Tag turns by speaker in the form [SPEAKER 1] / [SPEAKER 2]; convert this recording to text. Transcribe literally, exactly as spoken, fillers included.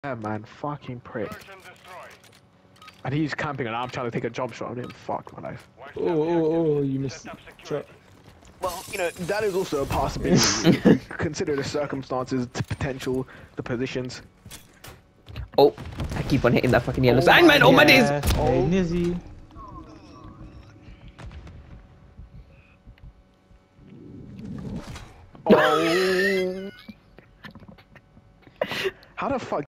[SPEAKER 1] Yeah, man, fucking prick. And he's camping and I'm trying to take a jump shot on him. Fuck my life.
[SPEAKER 2] Oh, oh, oh, you missed the truck.
[SPEAKER 1] Well, you know, that is also a possibility. If you consider the circumstances, the potential, the positions.
[SPEAKER 3] Oh, I keep on hitting that fucking yellow
[SPEAKER 1] Oh
[SPEAKER 3] sign, man. Oh my days.
[SPEAKER 2] Yeah,
[SPEAKER 1] Oh.
[SPEAKER 2] hey, Nizzy.
[SPEAKER 1] Oh. How the fuck